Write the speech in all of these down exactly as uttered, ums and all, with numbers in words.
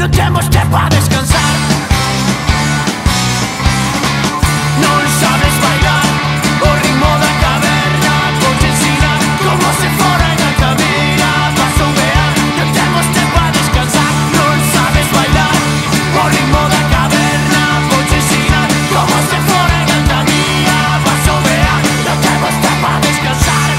temos tempo a descansar. Non sabes bailar o ritmo da caverna, vou te ensinar como se fora en alta vida. Vas a vear, non temos tempo a descansar. Non sabes bailar o ritmo da caverna, vou te ensinar como se fora en alta vida. Vas a vear, non temos tempo a descansar.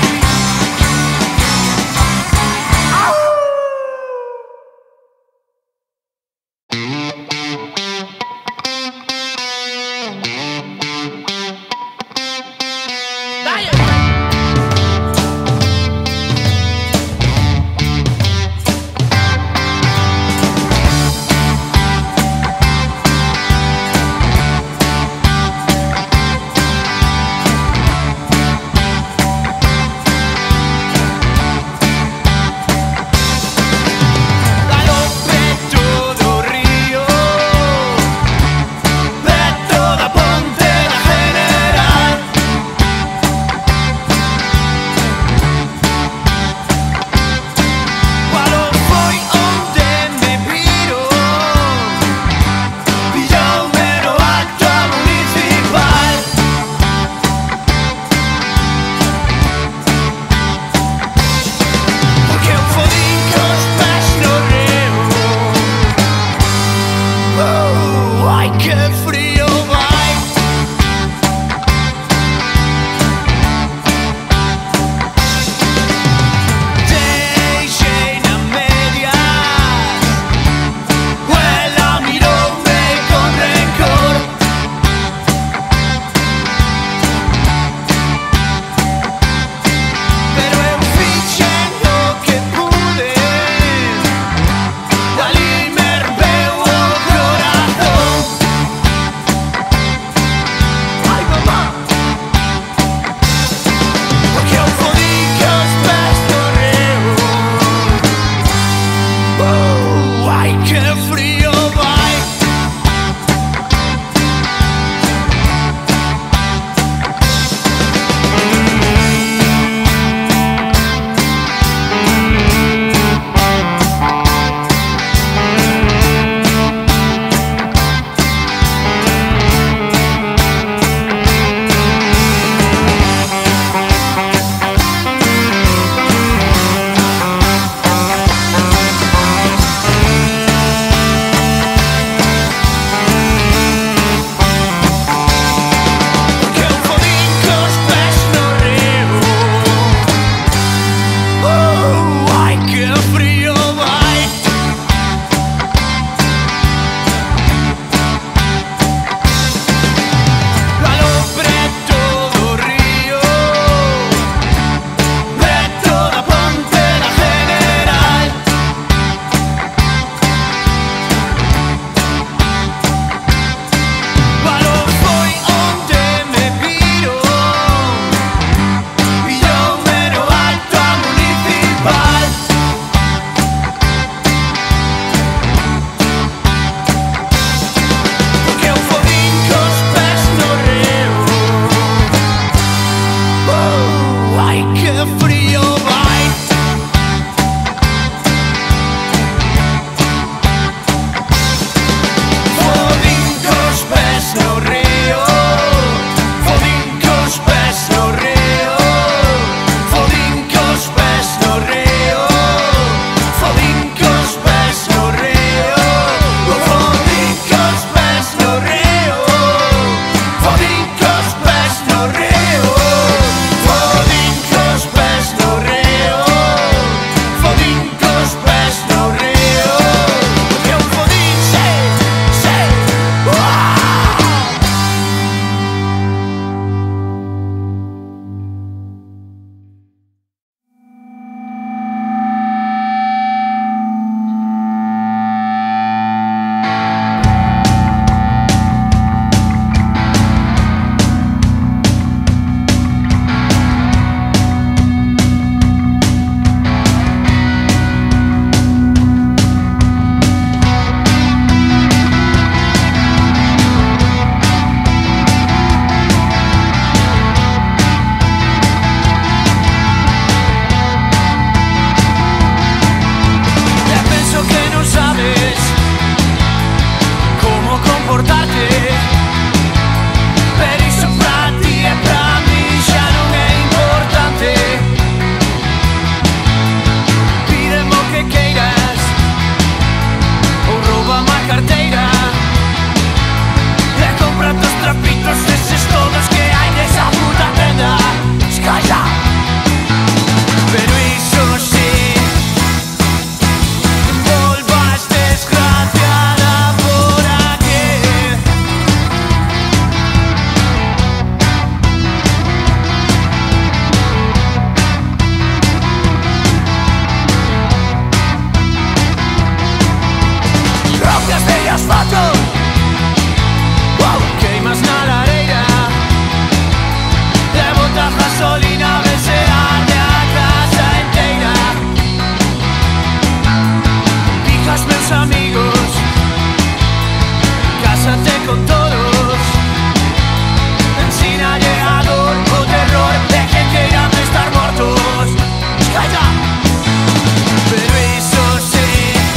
con todos. Encina llegador o terror de que quieran estar muertos. ¡Calla! Pero eso sí,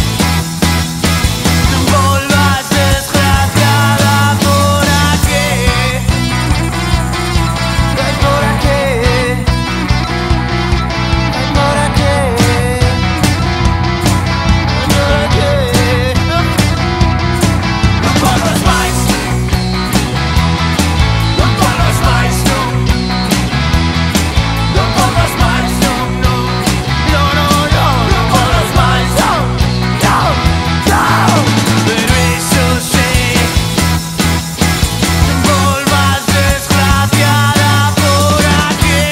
no volvas desgraciada por aquí. Ay, por aquí. Ay, por aquí. Ay, por aquí. No corras más. No corras más, no. No corras más, no, no. No, no, no. No corras más, no. No, no. Pero eso sí, no volvas desgraciada por aquí.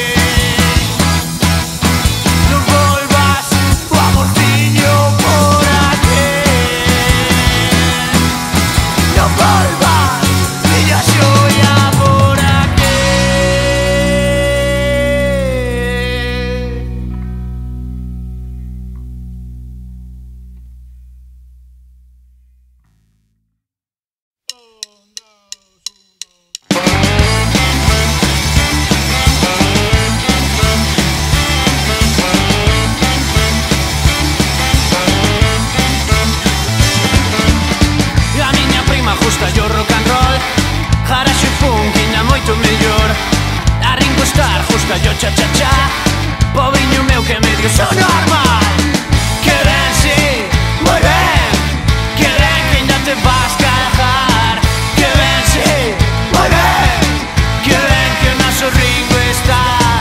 No volvas, o amorciño, por aquí. No volvas, niña xoia, por aquí. A miña prima justa yo rock and roll, Garage funk ainda moito mellor. A Ringo Starr justa yo cha cha cha, pobriño meu que medio sou normal. Que ben, sí, moi ben. Que ben que ainda te vas cagar. Que ben, sí, moi ben. Que ben que o noso Ringo Starr.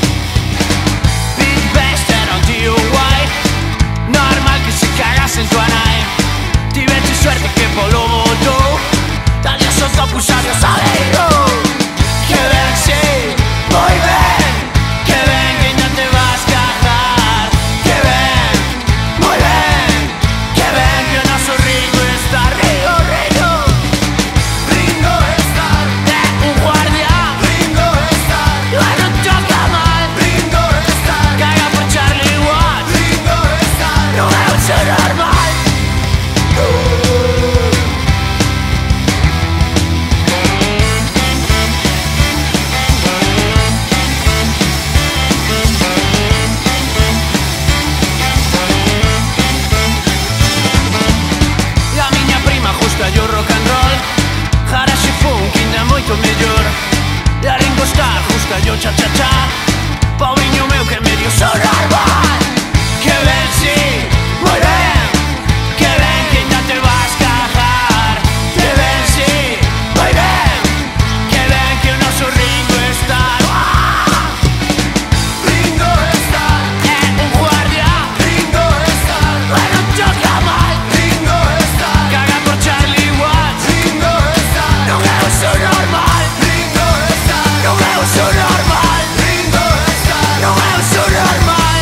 Big Best era un tío guai, normal que se cagase en tua nai. Tivete suerte que polo votou, dalle a soto acusario sabeiro. Que ben, sí, moi ben. Que ben que ainda te vas cagar. Que ben, moi ben. Que ben que o noso Ringo Starr. Ringo, Ringo. Ringo Starr. É un guardián. Ringo Starr. E non toca mal. Ringo Starr. Caga por Charlie Watts. Ringo Starr. Non é un ser normal. E a miña prima justa yo rock and roll, Garage funk ainda moito mellor. E a Ringo Starr justa yo cha cha cha, pobriño meu que medio sou normal. Que ben, sí, moi ben. Que ben que ainda te vas cagar. Que ben, sí, moi ben. Que ben que o noso Ringo Starr. Ringo Starr. É un guardián. Ringo Starr. E non toca mal. Ringo Starr. Caga por Charlie Watts. Ringo Starr. Non é un seu normal. Ringo Starr. Non é un seu normal. Ringo Starr. Non é un seu normal.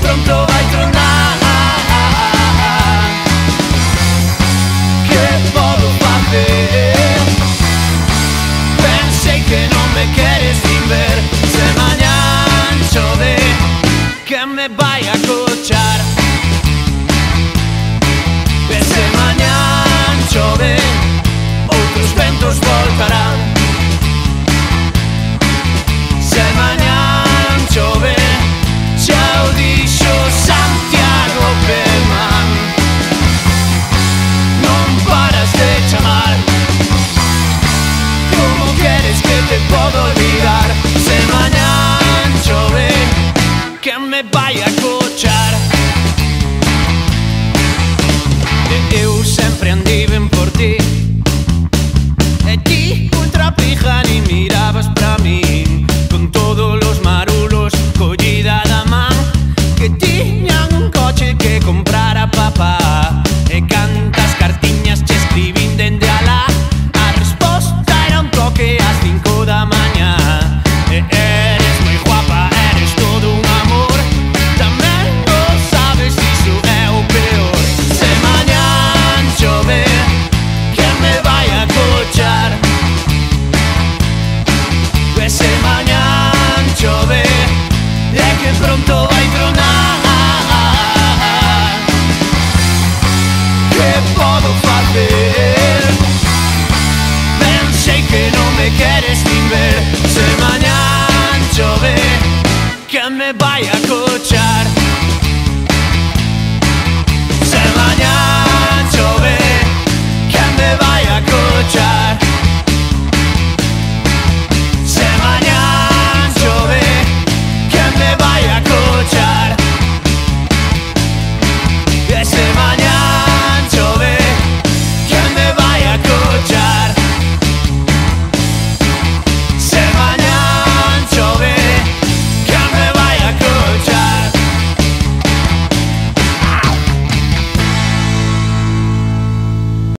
pronto vai tornar. Che posso facer? Pensei que non me queres sin ver. Se mañan chove, que me vai a cochar. Se mañan chove, outros ventos voltarán.